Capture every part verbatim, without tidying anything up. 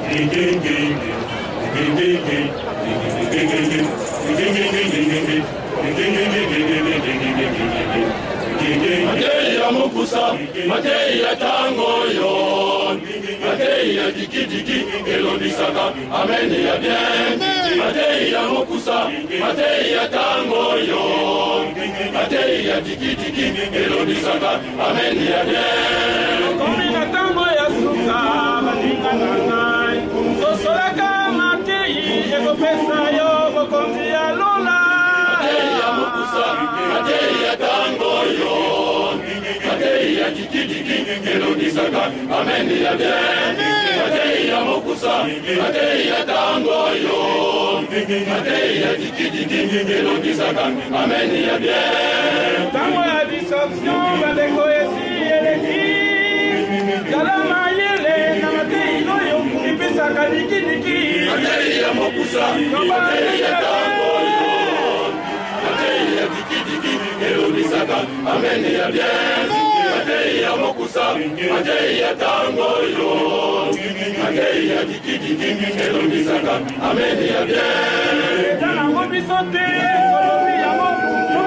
Mateya Mokusa, Mateya Tangoyon, Mateya Diki Diki, Elodisaka, Amen ya bien. Mateya Mokusa, Mateya Tangoyon, Mateya Diki Diki, Elodisaka, Amen ya bien. Komina tango ya suka, maninga nanai, sosolaka Mateyi, ekopesa yo, bokonzi ya lola. Mateya Mokusa, Mateya Tangoyon, Mateya Diki Diki, Elodisaka, Amen ya bien. Mateya Mokusa, Mateya Tangoyon, Mateya Diki Diki, Elodisaka, Amen ya bien. Tango ya disoption, bandeko esi eleki. Kalama yele, na Mateyi noyo, ipisaka diki diki. Mateya Mokusa, Mateya Tangoyon, Mateya Diki Diki, Elodisaka, Amen ya bien. Mateya Mokusa, Mateya Tangoyon, Mateya Diki Diki, Elodisaka, Amen ya bien. Jana ngobi sote, kolobi ya mokulo.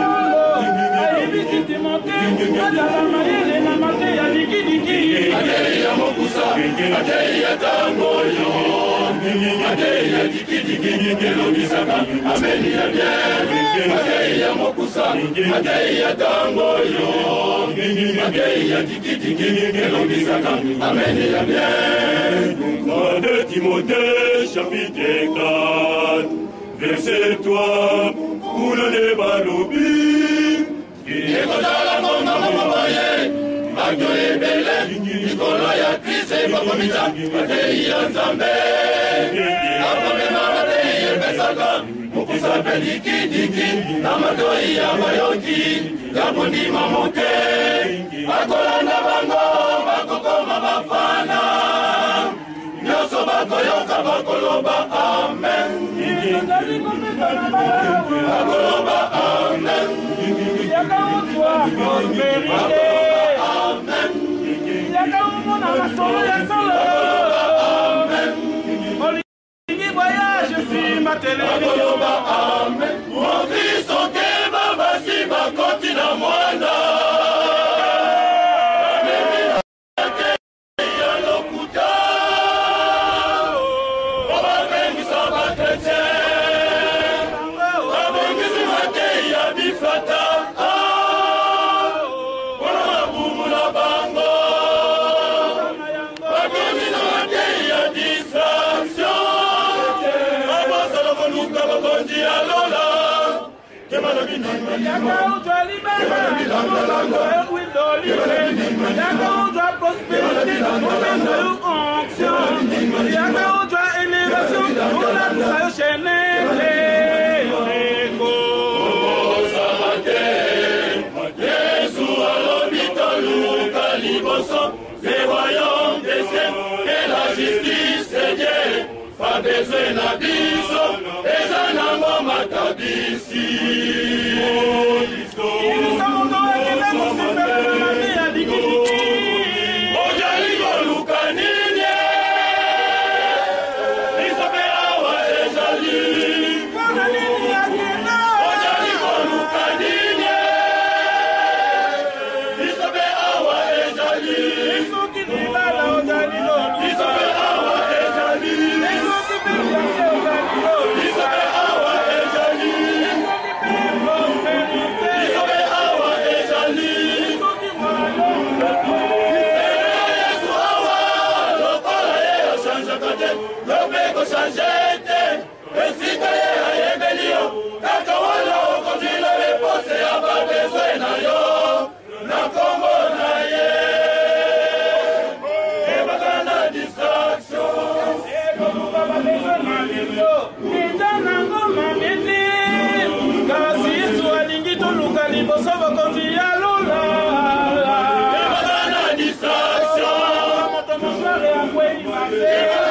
Aibisi timote, katala mayele na Mateya diki diki. Mateya Mokusa, Mateya Tangoyon, Mateya Diki Diki, Elodisaka, Amen ya bien. Mateya Mokusa, Mateya Tangoyon, Mateya Diki Diki, Elodisaka, Amen ya bien. De Timothée, chapitre quatre, verset trois, pour le débat l'oubli. Ekotala konga momobaye, Magdo ebele, Nikolo ya Kriste bakomita, Mateyi ya Nzambe. Akomema Mateyi ebesaka, Mokusa pe diki diki, na Matoi ya bayoki, ya kondima moke. Bakolanda bango, bakokoma bafana, nyonso bakoyoka bakoloba amen. Bakoloba amen. Yakautwa prosperité. Amen. Yakaumona masolo ya solo. Amen. Olingi voyage si matelele. Bakoloba amen. Mon Kristo keba basi bakoti na mwana. Yakautwa libération, Yakautwa prospérité, onction, Yakautwa élévation, Yakautwa chaîne. Les royaumes des cieux et la justice de Dieu, pas besoin d'abisso, et un amour matabisi. Nous sommes dans la vie à Diki. Ojaligo Lukanine, Isabella et Jali. Ojaligo Lukanine, Isabella et Jali. Yeah.